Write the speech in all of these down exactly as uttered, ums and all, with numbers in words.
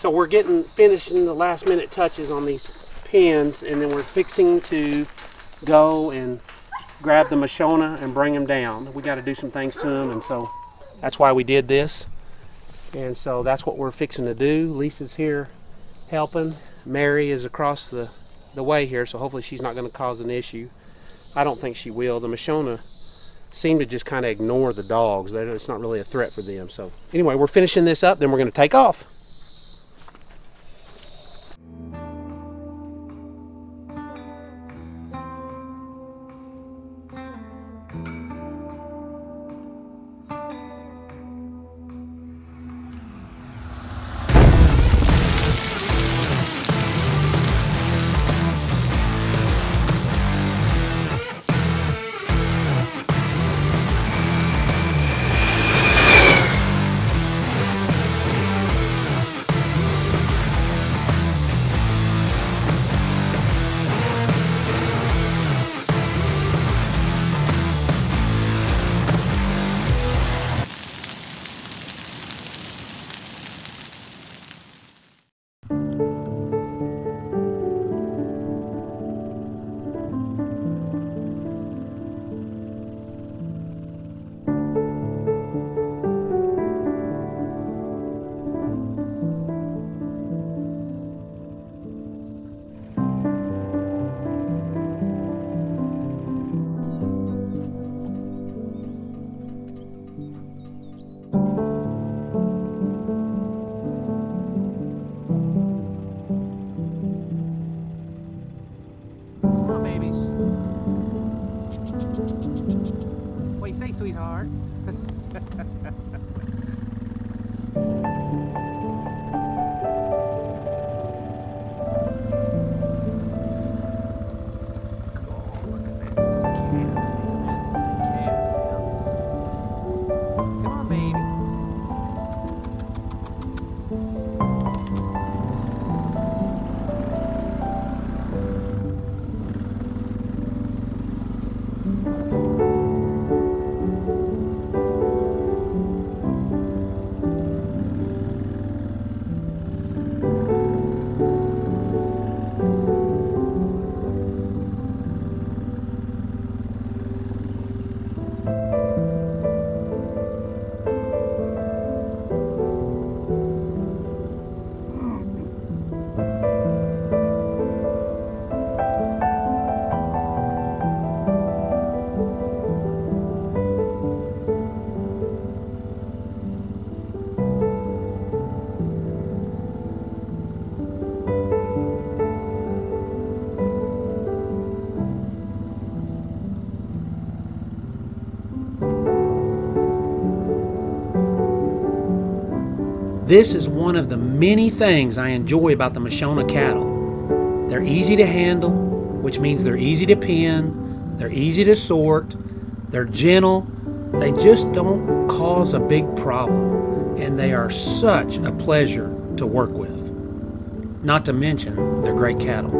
So we're getting finishing the last minute touches on these pins, and then we're fixing to go and grab the Mashona and bring them down. We got to do some things to them, and so that's why we did this. And so that's what we're fixing to do. Lisa's here helping. Mary is across the, the way here, so hopefully she's not going to cause an issue. I don't think she will. The Mashona seem to just kind of ignore the dogs. It's not really a threat for them. So anyway, we're finishing this up, then we're going to take off. What do you say, sweetheart? This is one of the many things I enjoy about the Mashona cattle. They're easy to handle, which means they're easy to pin, they're easy to sort, they're gentle, they just don't cause a big problem, and they are such a pleasure to work with. Not to mention, they're great cattle.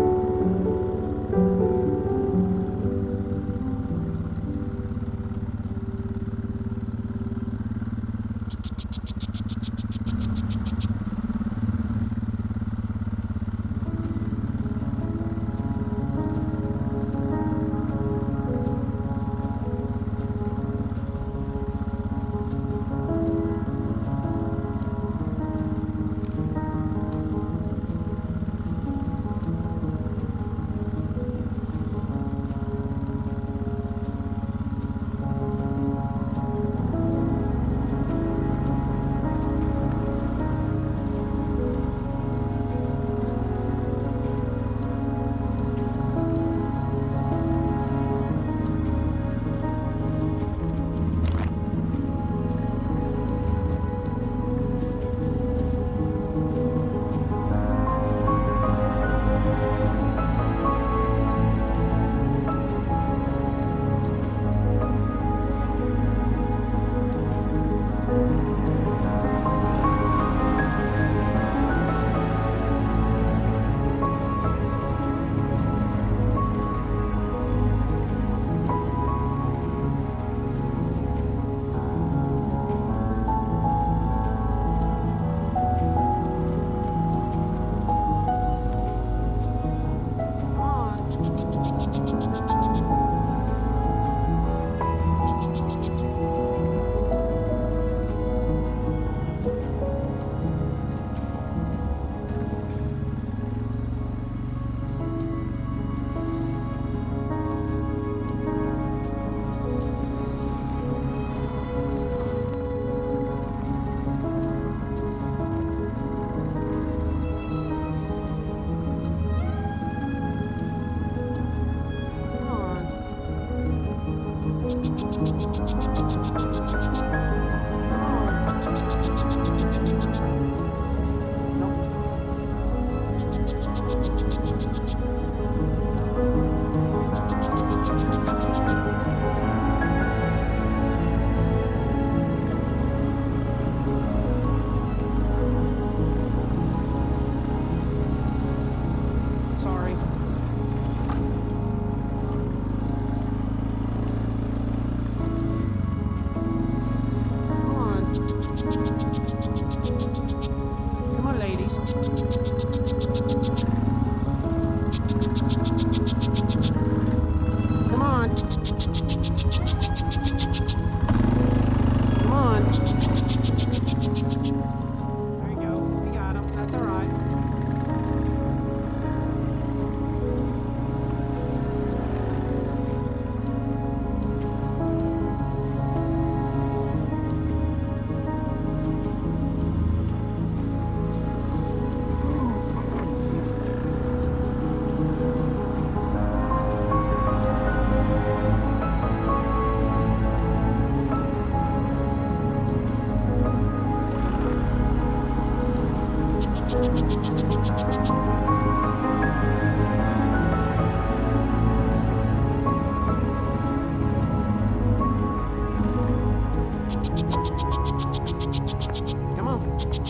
Come on.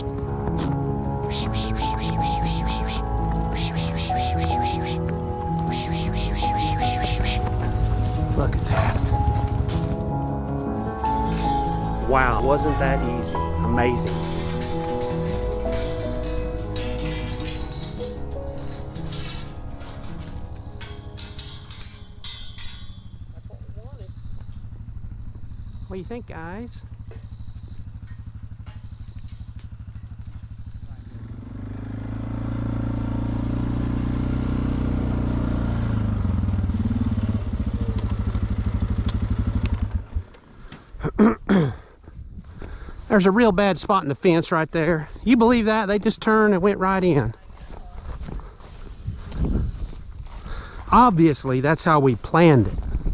Look at that. Wow, wasn't that easy? Amazing. What do you think, guys? There's a real bad spot in the fence right there. You believe that? They just turned and went right in. Obviously, that's how we planned it.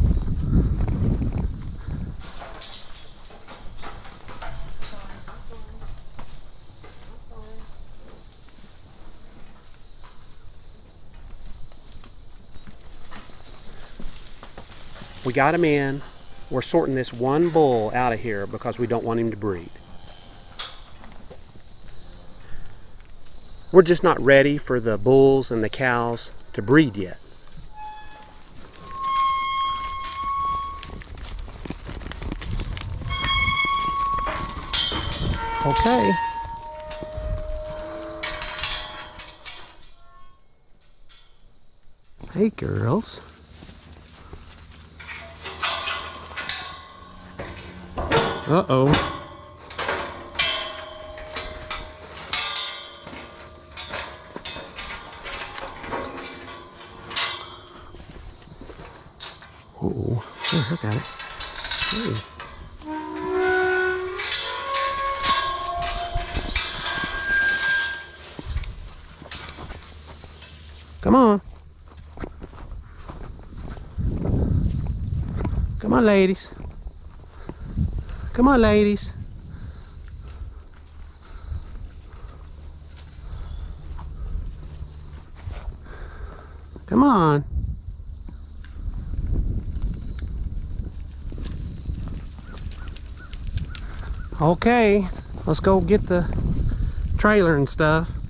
We got him in. We're sorting this one bull out of here because we don't want him to breed. We're just not ready for the bulls and the cows to breed yet. Okay. Hey, girls. Uh-oh. Oh, I got it. Hey. Come on. Come on, ladies. Come on, ladies. Come on. Okay, let's go get the trailer and stuff.